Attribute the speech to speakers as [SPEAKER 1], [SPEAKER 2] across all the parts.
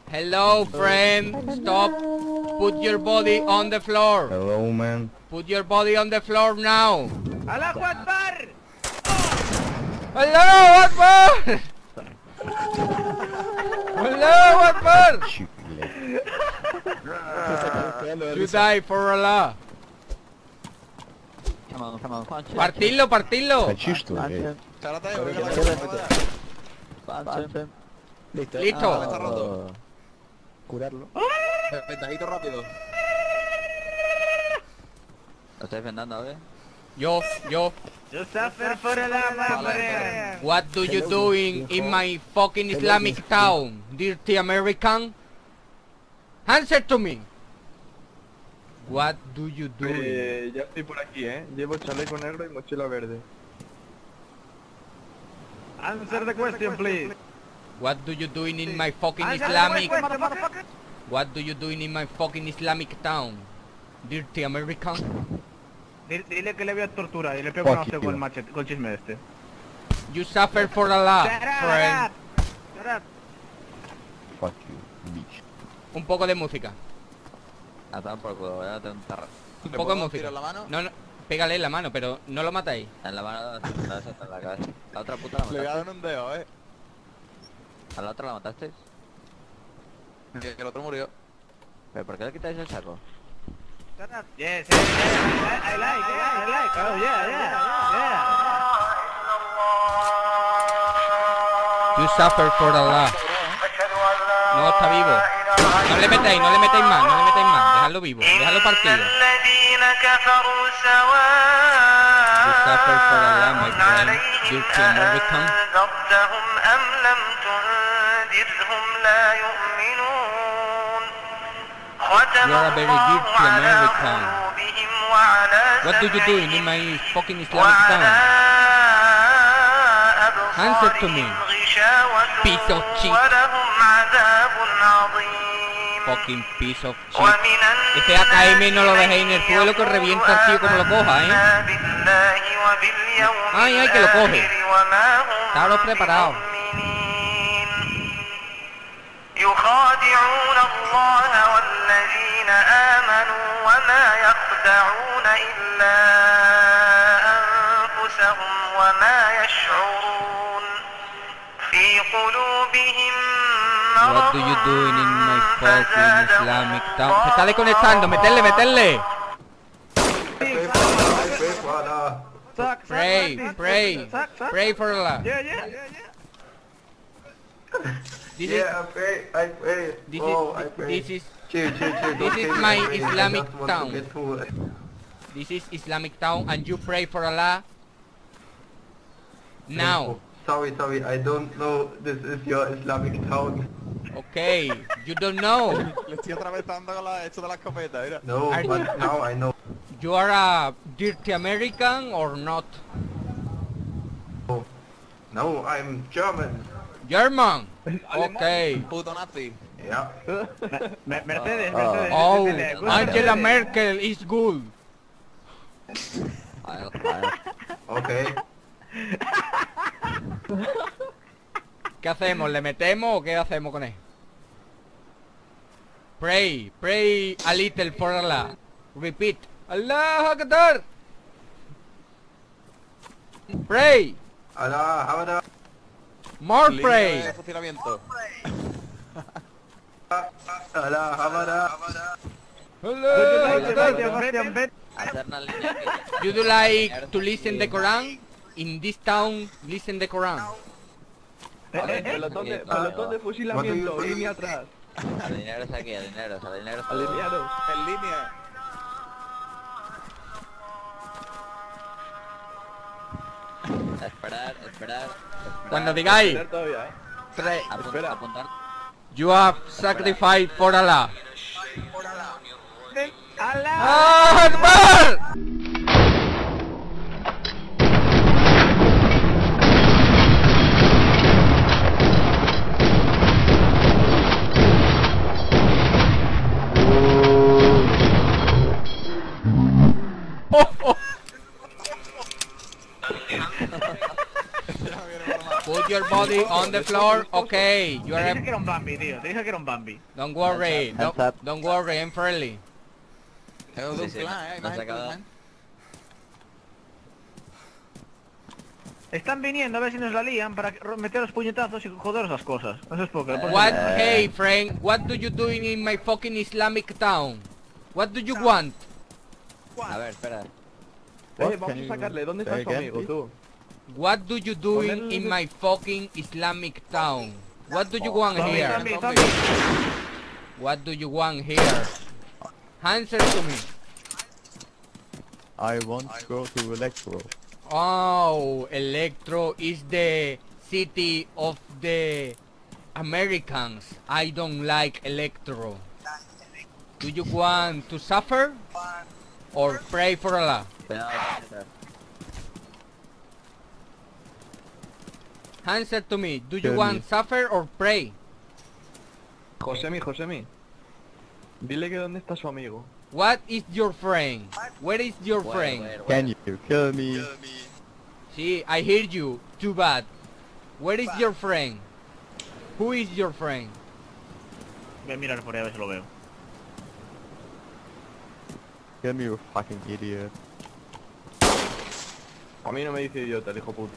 [SPEAKER 1] Hello, friend. Stop. Put your body on the floor.
[SPEAKER 2] Hello, man.
[SPEAKER 1] Put your body on the floor now.
[SPEAKER 3] ¡Allahu Akbar!
[SPEAKER 1] Allahu Akbar. Allahu Akbar. You die for Allah. Partidlo, partidlo.
[SPEAKER 2] Хочу, что ли?
[SPEAKER 1] Listo.
[SPEAKER 4] Está roto.
[SPEAKER 2] Curarlo.
[SPEAKER 4] Ventajito rápido.
[SPEAKER 5] Lo estoy defendiendo, ¿ves?
[SPEAKER 1] Yo.
[SPEAKER 3] You suffer for Allah, my friend.
[SPEAKER 1] What do you doing in my fucking Islamic town, dirty American? Answer to me. What do you doing?
[SPEAKER 6] Ya estoy por aquí, Llevo chaleco negro y mochila verde.
[SPEAKER 3] Answer the question, please.
[SPEAKER 1] What do you doing in my fucking
[SPEAKER 3] Answer the
[SPEAKER 1] Islamic?
[SPEAKER 3] question, motherfucker.
[SPEAKER 1] What do you doing in my fucking Islamic town, dirty American?
[SPEAKER 3] Dile que le voy a torturar y le pego
[SPEAKER 2] Fuck
[SPEAKER 3] una hostia
[SPEAKER 2] you.
[SPEAKER 3] con el machete, con el chisme este.
[SPEAKER 1] You suffer for Allah, friend.
[SPEAKER 3] Shut up.
[SPEAKER 2] Fuck you, bitch.
[SPEAKER 1] Un poco de música.
[SPEAKER 5] A tomar por culo, voy a tener un tarro.
[SPEAKER 1] Un poco de música.
[SPEAKER 4] ¿Tiro en la mano?
[SPEAKER 1] No, pégale en la mano, pero no lo matáis.
[SPEAKER 5] En la mano, en la cabeza. La otra puta la
[SPEAKER 4] Le voy a
[SPEAKER 5] mataste.
[SPEAKER 4] dar un dedo,
[SPEAKER 5] ¿A la otra la matasteis?
[SPEAKER 4] El otro murió.
[SPEAKER 5] ¿Pero por qué le quitáis el saco?
[SPEAKER 3] Shut up. Yes, I like. Oh, yeah.
[SPEAKER 1] You suffer for Allah. No, está vivo. No le metáis más, Dejadlo vivo, dejadlo partido. You suffer for Allah, my friend, dirty American. You are a very dirty American. What do you doing in my fucking Islamic town? Answer to me, piece of shit. Fucking piece of shit. Ese AKM no lo dejéis en el suelo que revienta el tío como lo coja, Ay, que lo coge. Estaros preparados.
[SPEAKER 7] يخادعون الله والذين آمنوا وما يخدعون إلا أنفسهم وما يشعرون في قلوبهم
[SPEAKER 1] What do you doing in my fucking Islamic town? Se está desconectando, meterle. Pray for Allah.
[SPEAKER 3] Yeah.
[SPEAKER 1] This
[SPEAKER 6] I pray.
[SPEAKER 1] is my Islamic town. This is Islamic town and you pray for Allah. Now.
[SPEAKER 6] Sorry, I don't know this is your Islamic town.
[SPEAKER 1] Okay, you don't know.
[SPEAKER 4] Le estoy atravesando con la hecho de la escopeta, mira.
[SPEAKER 6] No,
[SPEAKER 1] Are
[SPEAKER 6] but
[SPEAKER 1] you-
[SPEAKER 6] now I know.
[SPEAKER 1] You are a dirty American or not?
[SPEAKER 6] No, I'm German.
[SPEAKER 1] German. Okay.
[SPEAKER 4] Puto nazi.
[SPEAKER 6] Yeah.
[SPEAKER 3] Mercedes.
[SPEAKER 1] Oh,
[SPEAKER 3] Mercedes.
[SPEAKER 1] Angela Merkel is good.
[SPEAKER 5] A ver.
[SPEAKER 6] Okay.
[SPEAKER 1] ¿Qué hacemos? ¿Le metemos o qué hacemos con él? Pray a little for Allah. Repeat. Allah Akbar. Pray.
[SPEAKER 6] Allah, Hamada.
[SPEAKER 1] More
[SPEAKER 4] Línea
[SPEAKER 1] pray.
[SPEAKER 4] de fusilamiento.
[SPEAKER 6] Allah, Hamada.
[SPEAKER 1] Allah Akbar.
[SPEAKER 5] Hacer una línea aquí.
[SPEAKER 1] You do like to listen the Quran? In this town, listen the Quran.
[SPEAKER 6] Pelotón de fusilamiento, línea atrás.
[SPEAKER 5] Alinearos aquí, alinearos.
[SPEAKER 6] Alineados.
[SPEAKER 4] En línea.
[SPEAKER 5] Esperar.
[SPEAKER 1] Cuando digáis,
[SPEAKER 6] Todavía,
[SPEAKER 1] pray.
[SPEAKER 5] Apuntar.
[SPEAKER 1] You have sacrificed for Allah.
[SPEAKER 3] Allah.
[SPEAKER 1] Akbar. Put your body on the floor. Okay, you
[SPEAKER 3] Te
[SPEAKER 1] are
[SPEAKER 3] dije que era un Bambi, tío. Te dije que era un Bambi.
[SPEAKER 1] don't worry,
[SPEAKER 5] Hands up.
[SPEAKER 1] don't worry, I'm friendly.
[SPEAKER 4] Es un
[SPEAKER 5] Sí, sí,
[SPEAKER 4] plan,
[SPEAKER 5] no se
[SPEAKER 4] imagínate,
[SPEAKER 5] acaba.
[SPEAKER 4] man.
[SPEAKER 3] Están viniendo a ver si nos la lían para meter los puñetazos y joderos las cosas. Eso es poker.
[SPEAKER 1] What? Hey, friend, what do you doing in my fucking Islamic town? What do you want?
[SPEAKER 5] A ver, espera.
[SPEAKER 2] Vamos a sacarle, ¿dónde está tu amigo, tú?
[SPEAKER 1] What do you doing in my fucking Islamic town? What do you want
[SPEAKER 3] Zombie,
[SPEAKER 1] here?
[SPEAKER 3] zombie, zombie.
[SPEAKER 1] What do you want here? Answer to me.
[SPEAKER 2] I want to go to Electro.
[SPEAKER 1] Oh, Electro is the city of the Americans. I don't like Electro. Do you want to suffer or pray for Allah? Answer to me. Do you
[SPEAKER 2] Tell
[SPEAKER 1] want
[SPEAKER 2] me.
[SPEAKER 1] suffer or pray?
[SPEAKER 2] Josemi. Dile que dónde está su amigo.
[SPEAKER 1] What is your friend? Where is your friend?
[SPEAKER 2] Can you kill me?
[SPEAKER 1] See, I hear you. Too bad. Where is your friend? Who is your friend?
[SPEAKER 3] Voy a mirar por ahí a ver si lo veo.
[SPEAKER 2] Kill me, you fucking idiot. A mí no me dice idiota, el hijo puta.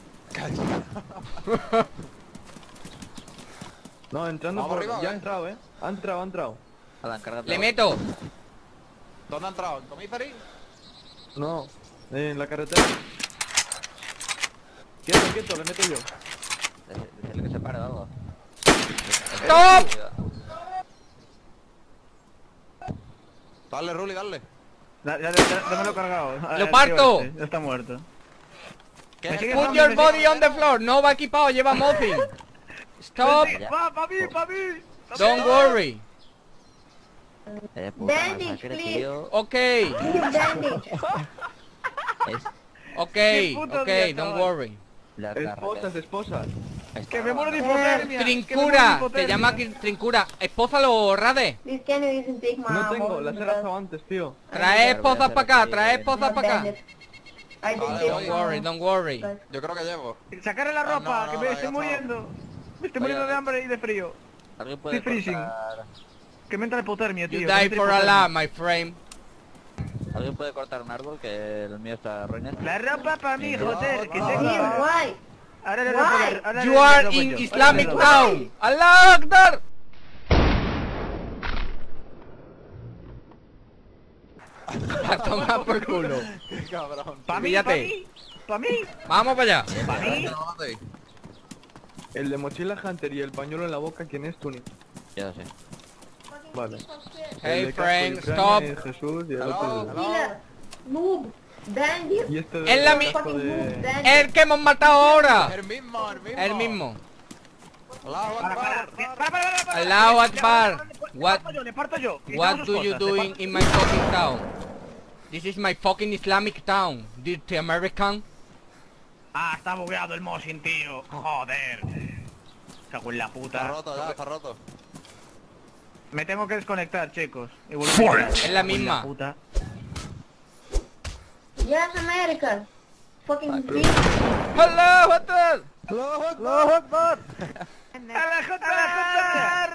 [SPEAKER 2] No, entrando
[SPEAKER 4] Vamos
[SPEAKER 2] por...
[SPEAKER 4] arriba,
[SPEAKER 2] ya ha
[SPEAKER 4] ¿eh?
[SPEAKER 2] entrado, Ha entrado.
[SPEAKER 5] Alan, cárgate.
[SPEAKER 1] Le meto.
[SPEAKER 4] ¿Dónde ha entrado? ¿En comisaría?
[SPEAKER 2] No, en la carretera. Quieto, le meto yo.
[SPEAKER 5] Decirle que se pare o algo.
[SPEAKER 1] ¡Stop!
[SPEAKER 4] Dale, Ruli, dale.
[SPEAKER 3] Ya me lo he cargado.
[SPEAKER 1] ¡Lo parto!
[SPEAKER 3] Ya está muerto.
[SPEAKER 4] ¿Qué?
[SPEAKER 3] Me sigue
[SPEAKER 1] Put
[SPEAKER 3] zombie,
[SPEAKER 1] your
[SPEAKER 3] me
[SPEAKER 1] body
[SPEAKER 3] sigue-
[SPEAKER 1] on the floor. No va equipado, lleva muffin. Stop.
[SPEAKER 3] Pa mí.
[SPEAKER 1] Don't worry.
[SPEAKER 5] Puta
[SPEAKER 8] Bandage,
[SPEAKER 5] masacre,
[SPEAKER 8] please.
[SPEAKER 5] tío.
[SPEAKER 1] Okay.
[SPEAKER 8] Bandage.
[SPEAKER 5] Es
[SPEAKER 1] Okay.
[SPEAKER 3] Qué puto
[SPEAKER 1] Okay.
[SPEAKER 3] día,
[SPEAKER 1] Don't
[SPEAKER 3] chaval.
[SPEAKER 1] worry.
[SPEAKER 5] la
[SPEAKER 2] Esposas.
[SPEAKER 3] Que me muero de hipotermia.
[SPEAKER 1] Trincura. Te llama aquí Trincura. Espózalo, Rade.
[SPEAKER 8] Please can you even take my
[SPEAKER 2] No tengo,
[SPEAKER 8] ammo?
[SPEAKER 2] las he gastado antes, tío.
[SPEAKER 1] Trae esposas para acá. Trae esposas para acá.
[SPEAKER 8] Bandage. I didn't
[SPEAKER 4] Vale,
[SPEAKER 8] take
[SPEAKER 1] Don't
[SPEAKER 8] my
[SPEAKER 1] worry.
[SPEAKER 8] ammo.
[SPEAKER 1] Don't worry.
[SPEAKER 4] Yo creo que llevo.
[SPEAKER 3] Sacarle la ropa,
[SPEAKER 4] no,
[SPEAKER 3] que
[SPEAKER 4] no,
[SPEAKER 3] me
[SPEAKER 4] ya
[SPEAKER 3] estoy
[SPEAKER 4] está.
[SPEAKER 3] muriendo. Me estoy muriendo de hambre y de frío.
[SPEAKER 5] Alguien puede
[SPEAKER 3] Estoy freezing.
[SPEAKER 5] cortar...
[SPEAKER 3] Que me entra hipotermia, tío.
[SPEAKER 1] You
[SPEAKER 3] que me
[SPEAKER 1] die
[SPEAKER 3] entra
[SPEAKER 1] for
[SPEAKER 3] hipotermia.
[SPEAKER 1] Allah, my friend.
[SPEAKER 5] Alguien puede cortar un árbol que el mío está ruinas.
[SPEAKER 3] La ropa para mí,
[SPEAKER 5] No,
[SPEAKER 3] joder. Que
[SPEAKER 4] no,
[SPEAKER 3] tengo.
[SPEAKER 8] Here, why?
[SPEAKER 3] Ahora le
[SPEAKER 8] Why?
[SPEAKER 3] robo. Ahora
[SPEAKER 1] You
[SPEAKER 3] le
[SPEAKER 1] are
[SPEAKER 3] robo
[SPEAKER 1] in
[SPEAKER 3] yo.
[SPEAKER 1] Islamic
[SPEAKER 3] Ahora le robo.
[SPEAKER 1] town. Allah Akbar. A tomar por culo.
[SPEAKER 4] Qué cabrón.
[SPEAKER 3] Pa' mí,
[SPEAKER 1] Píllate.
[SPEAKER 3] pa' mí.
[SPEAKER 1] Vamos para allá.
[SPEAKER 3] Pa' mí.
[SPEAKER 4] No, mate.
[SPEAKER 2] El de mochila Hunter y el pañuelo en la boca, ¿quién es, Tuni?
[SPEAKER 5] Ya lo sé.
[SPEAKER 2] Vale.
[SPEAKER 1] Hey,
[SPEAKER 2] El de casco
[SPEAKER 1] friend,
[SPEAKER 2] y Ucrania
[SPEAKER 1] stop.
[SPEAKER 2] es Jesús y el
[SPEAKER 4] Hello,
[SPEAKER 2] otro
[SPEAKER 4] hello.
[SPEAKER 8] Killer. Noob. Bandit.
[SPEAKER 2] Y este
[SPEAKER 1] Es la mi-
[SPEAKER 2] casco
[SPEAKER 8] Fucking noob.
[SPEAKER 2] de...
[SPEAKER 8] Bandit.
[SPEAKER 1] El que hemos matado ahora.
[SPEAKER 4] El mismo.
[SPEAKER 1] El mismo.
[SPEAKER 4] Allahu Akbar.
[SPEAKER 3] Para.
[SPEAKER 1] Allahu Akbar. What?
[SPEAKER 3] Le parto yo.
[SPEAKER 1] What do you doing in my fucking town? This is my fucking Islamic town, dirty American.
[SPEAKER 3] Ah, está bugueado el Mosin, tío. Joder. Cago en la
[SPEAKER 4] Está
[SPEAKER 3] puta.
[SPEAKER 4] roto ya, está roto.
[SPEAKER 3] Me tengo que desconectar, chicos. Y vuelvo a
[SPEAKER 1] Es la misma.
[SPEAKER 3] puta.
[SPEAKER 8] Yes, America. Fucking bitch.
[SPEAKER 1] Hello, what the?
[SPEAKER 3] ¡Allahu Akbar!